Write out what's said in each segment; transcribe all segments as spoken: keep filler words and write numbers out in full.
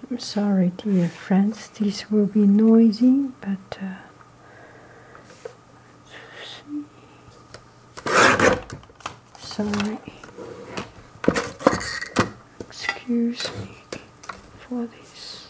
I'm sorry, dear friends, this will be noisy, but uh, sorry. Excuse me for this.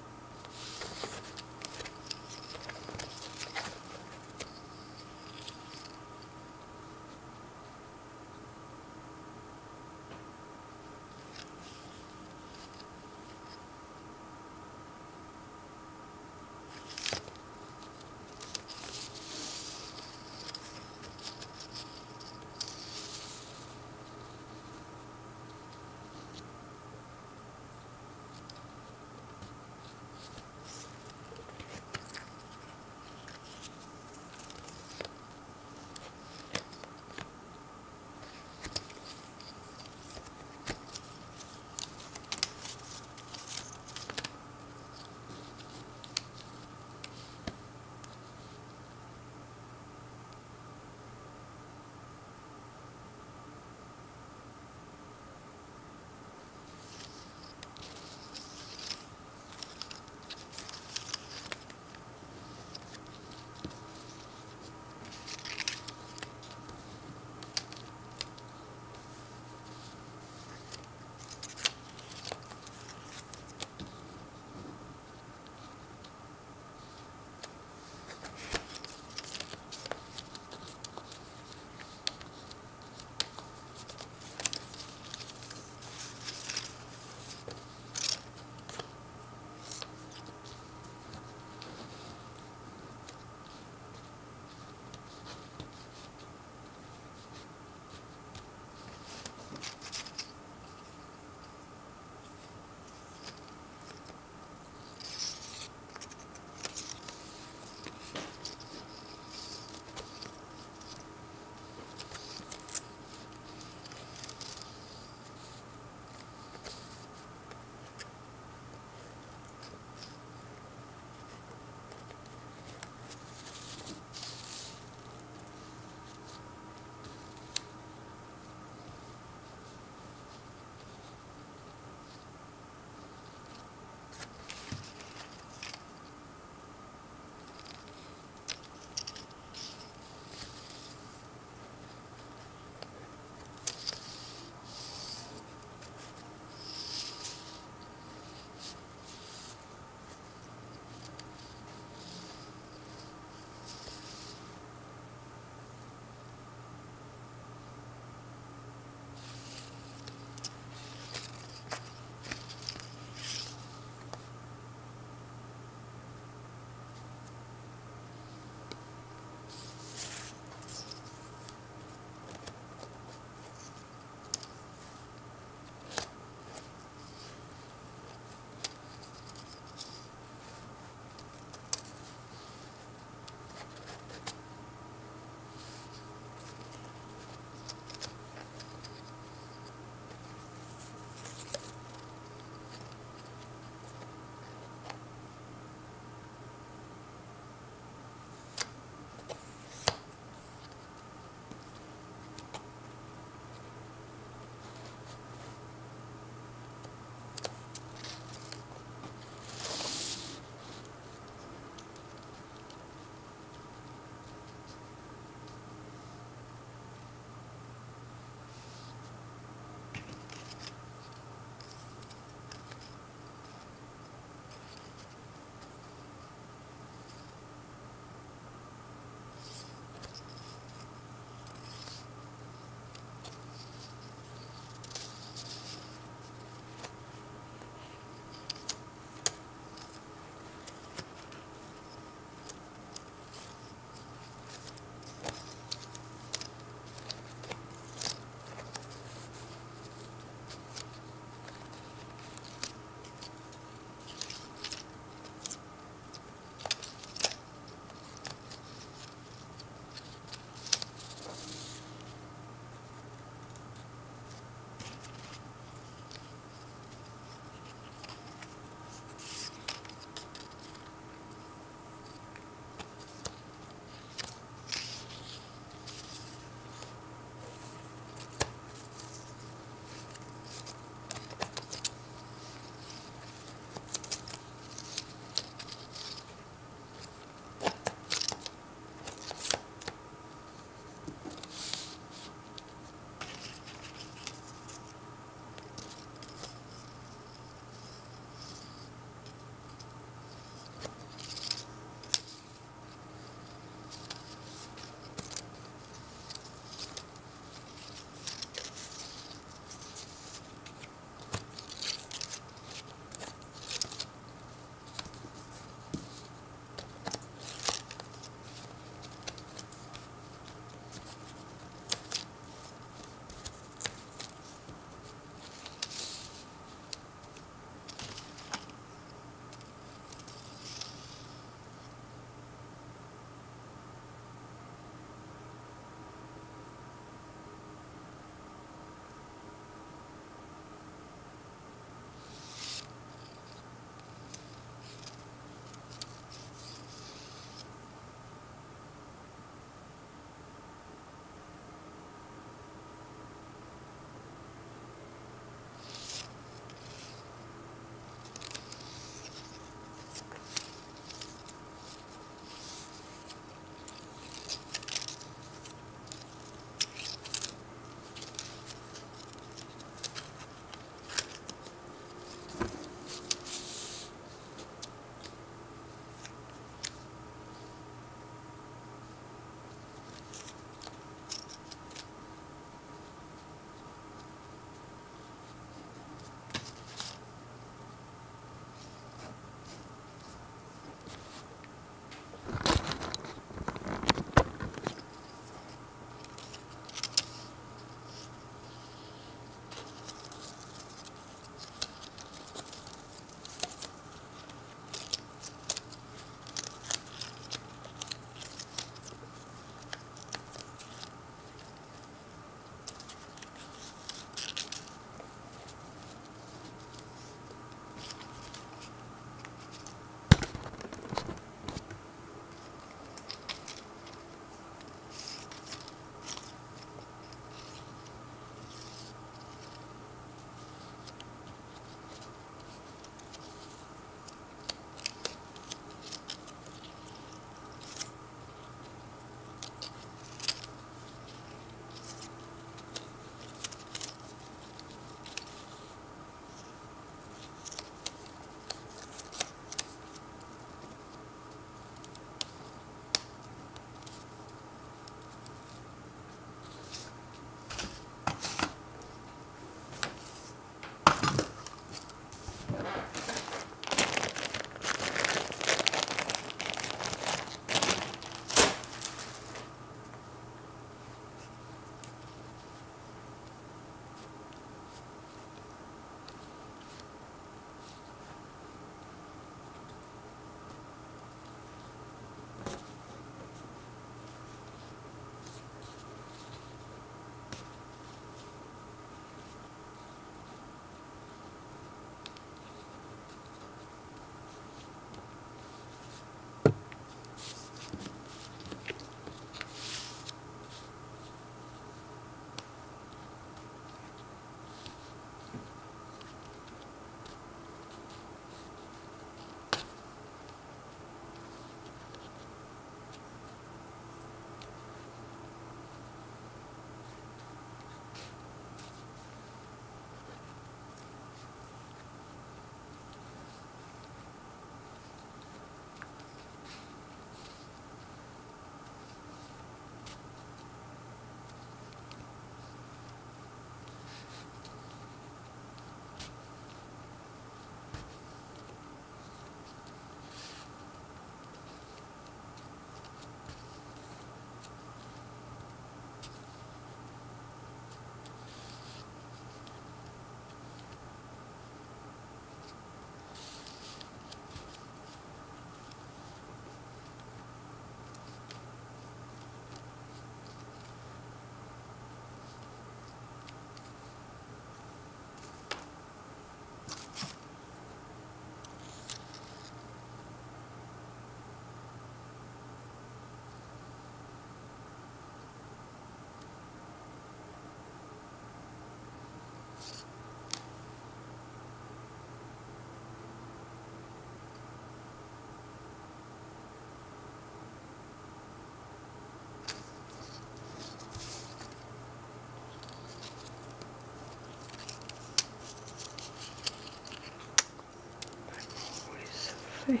failed.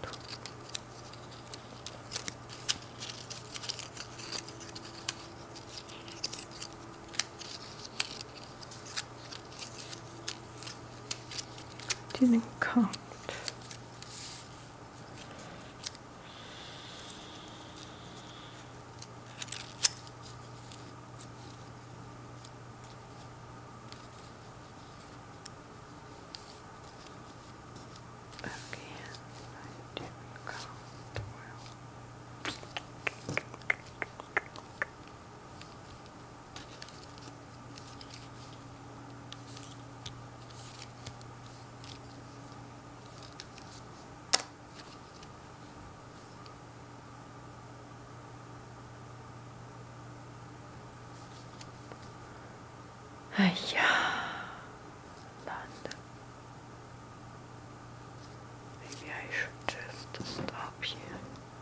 Didn't count.哎呀，懒得。Maybe I should just stop here.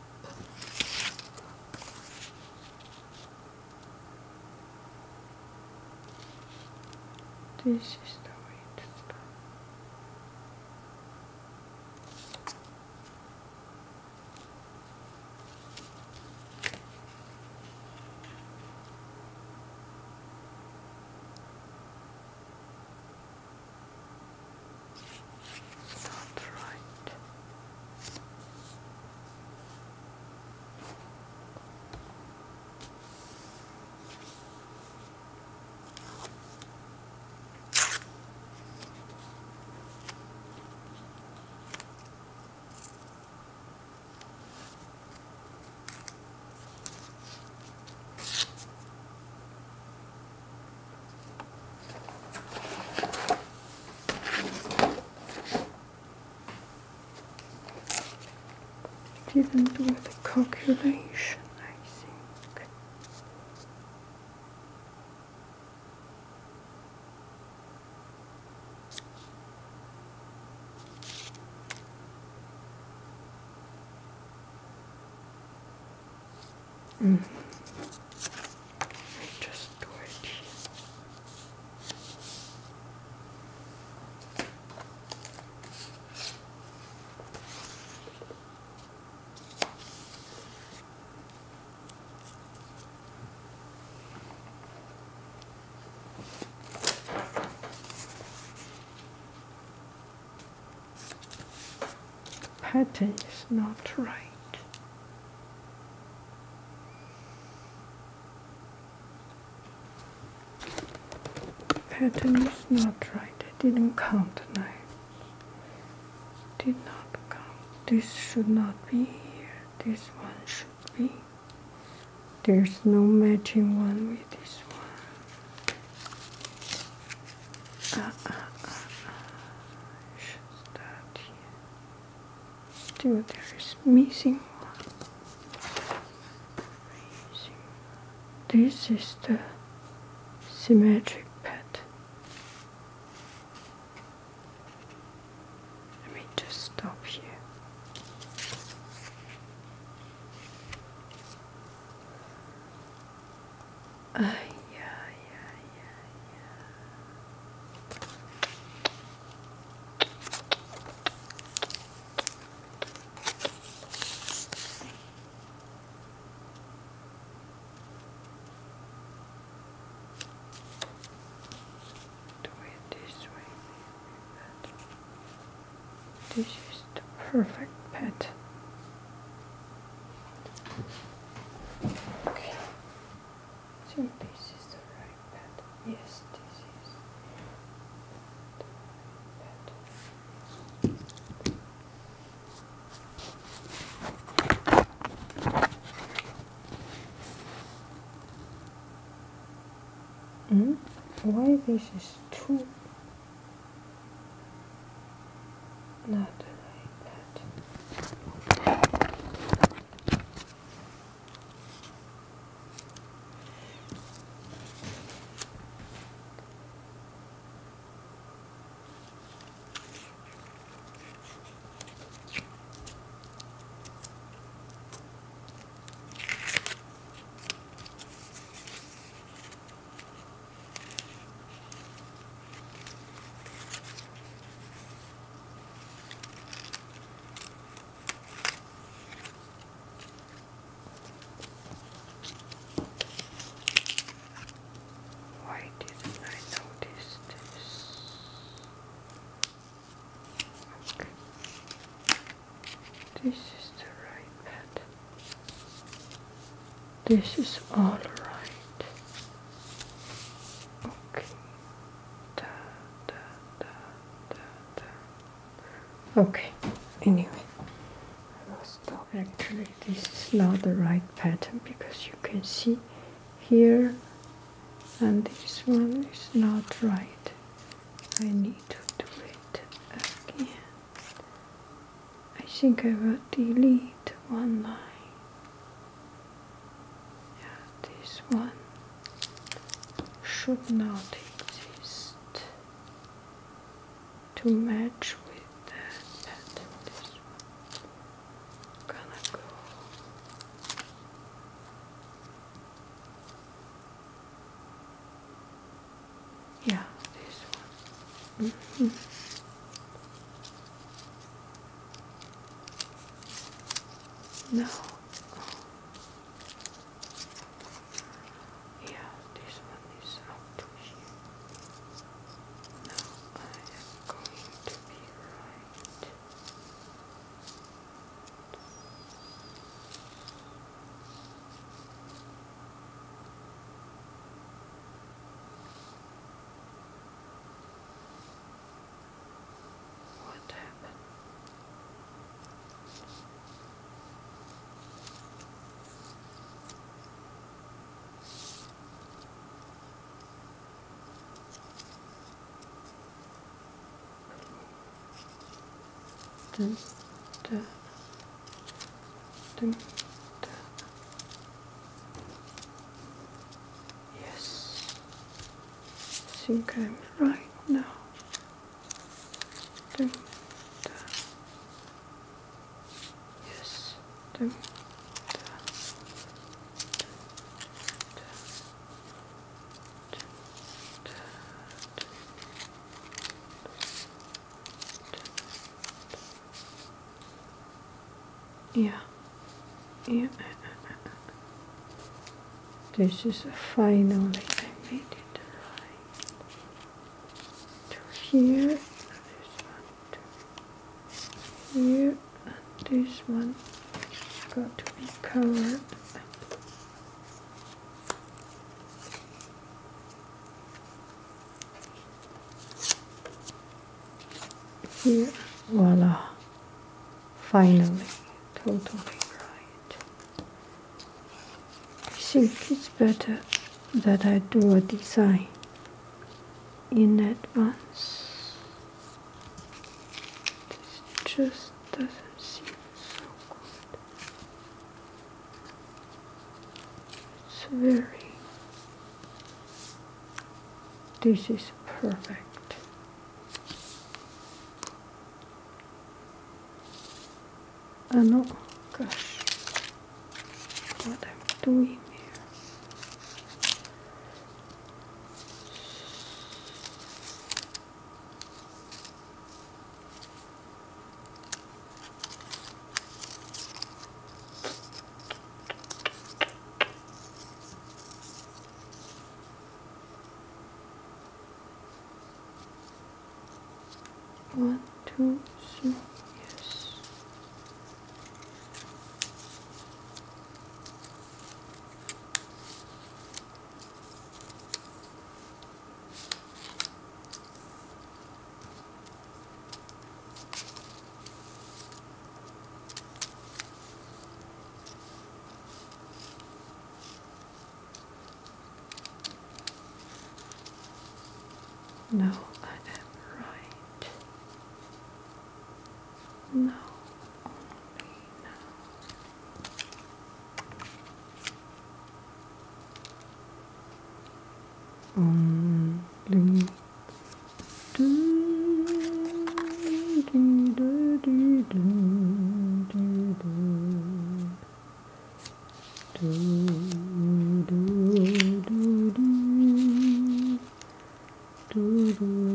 This is the way to stop. It's not right. Didn't do the calculation, I think. Mm. I just do it here. Pattern is not right. Pattern is not right. I didn't count the knives. Did not count. This should not be here. This one should be. There's no matching one with this one. Ah, ah, ah, ah. I should start here. Still there is missing one. Missing. This is the symmetric pattern. Let me just stop here. Ay, ay, ay, ay, ay. Do it this way, maybe better. This is the perfect pattern. Okay. I think this is the right pattern. Yes, this is the right pattern. Hmm? Why this is two? Not the right pattern. This is the right pattern. This is all right. Okay. Da, da, da, da, da. Okay. Anyway, I will stop. Actually, this is not the right pattern because you can see here, and this one is not right. I need to do it again. I think I will delete one line. Yeah, this one should not exist to match with that pattern. This one gonna go. Yeah, this one. Mm-hmm. Now, yeah, this one is up to here. Now I am going to be right. What happened? Dun, da, dun, da. Yes, I think I'm right now. Dun, da. Yes, dun, da, dun, da, dun, da, dun. Yeah, yeah. This is finally I made it right. To here, this one to here, and this one got to be covered. Here, voila. Finally, totally right. I think it's better that I do a design in advance. This just doesn't seem so good. It's very... This is perfect. Oh no, gosh, what I'm doing here. One, two, three, yes. No, I am right. No, only now. Only do, do, do, do, do, do, do, do, do, do, do, do, do.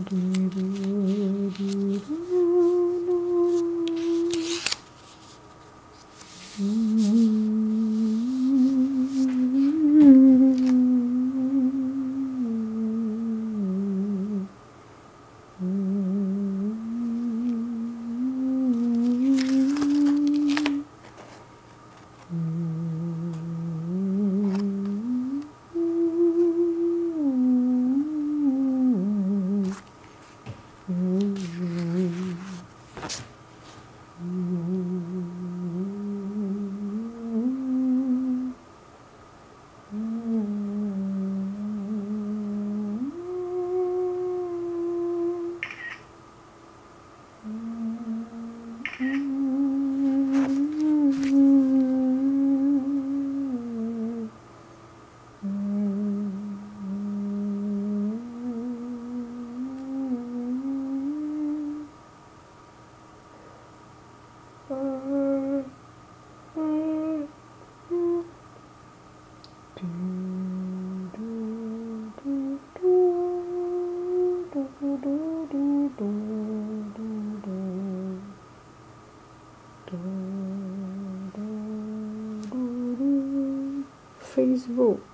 Facebook.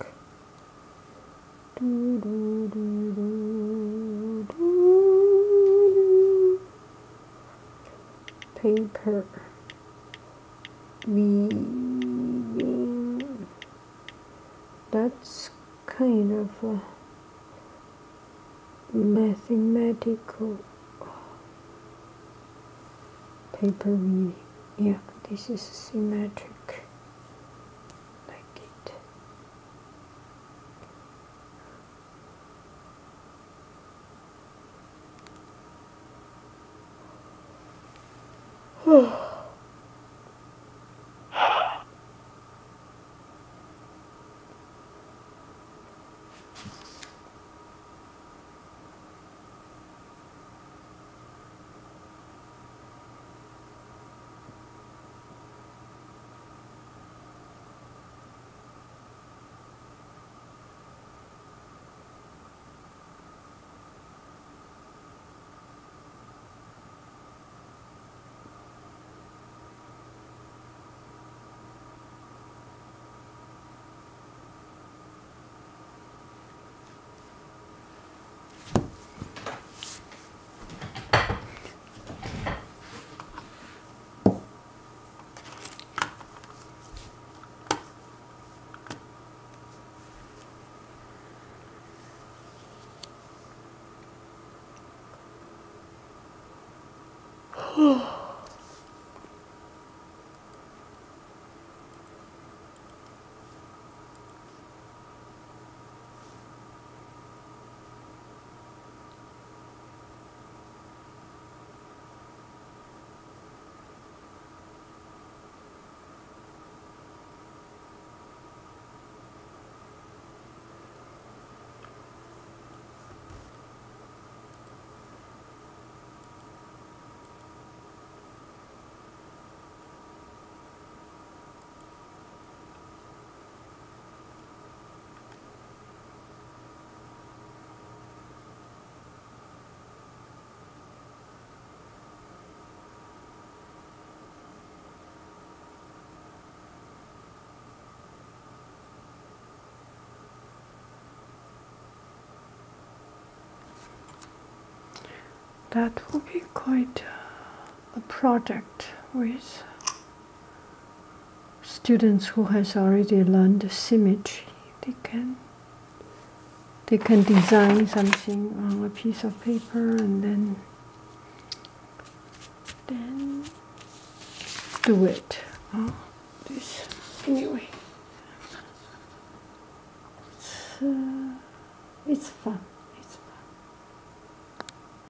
Paper. Weaving. That's kind of a mathematical paper weaving. Yeah, this is symmetric. Like it. Oh. That will be quite a project with students who has already learned symmetry. They can they can design something on a piece of paper and then then do it. Oh, this anyway. It's, uh, it's fun.